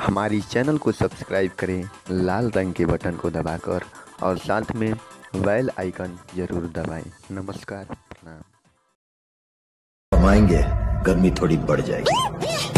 हमारी चैनल को सब्सक्राइब करें लाल रंग के बटन को दबाकर और साथ में बेल आइकन जरूर दबाएं। नमस्कार, प्रणाम। कमाएंगे, गर्मी थोड़ी बढ़ जाएगी।